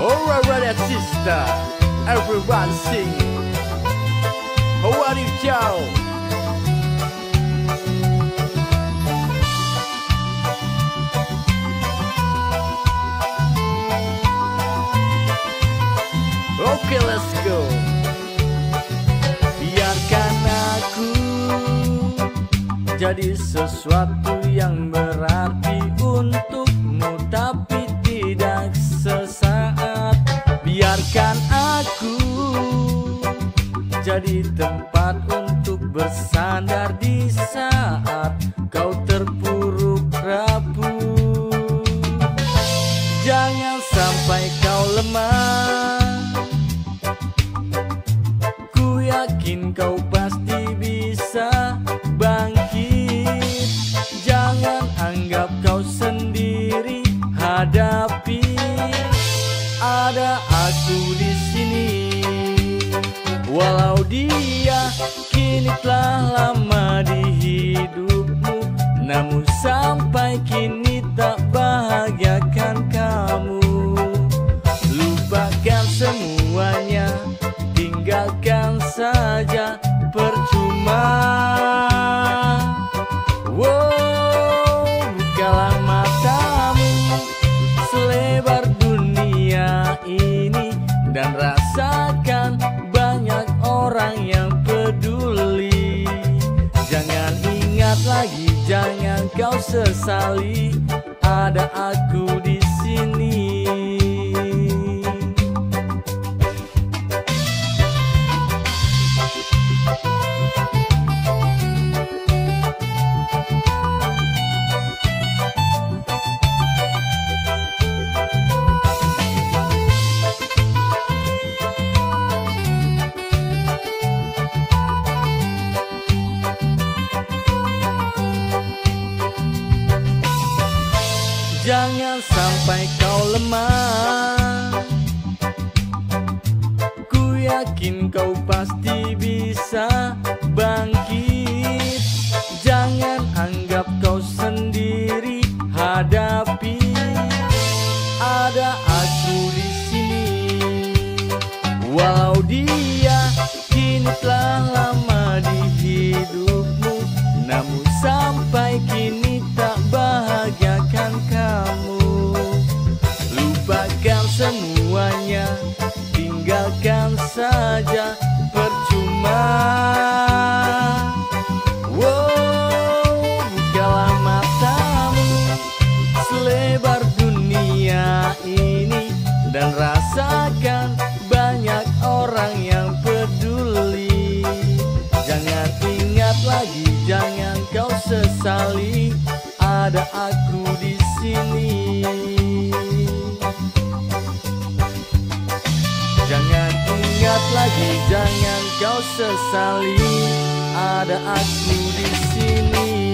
Alright, brother, sister, everyone sing. How are you, Joe? Okay, let's go. Biarkan aku jadi sesuatu yang berarti untukmu, tapi tidak sesaat. Biarkan aku jadi tempat untuk bersandar di saat kau terpuruk rapuh. Jangan sampai kau lemah, ku yakin kau pasti bisa bangkit. Jangan anggap kau sendiri, hadapi. Ada aku di sini. Walau dia kini telah lama di hidupmu, namun sampai kini tak bahagiakan kamu. Lupakan semuanya, tinggalkan saja, percuma. Wow, bukalah matamu selebar dunia ini dan rasakan banyak orang yang peduli. Jangan ingat lagi, jangan kau sesali, ada aku di sini. Jangan sampai kau lemah, ku yakin kau pasti bisa bangkit. Jangan anggap kau sendiri, hadapi. Ada aku di sini. Walau dia kini telah lama di hidupmu, namun sampai kini tak bahagiakan kamu. Lupakan semuanya, tinggalkan saja, percuma. Wow, bukalah matamu selebar dunia ini dan rasakan banyak orang yang peduli. Jangan ingat lagi, jangan kau sesali, ada aku di sini. Jangan ingat lagi, jangan kau sesali, ada aku di sini.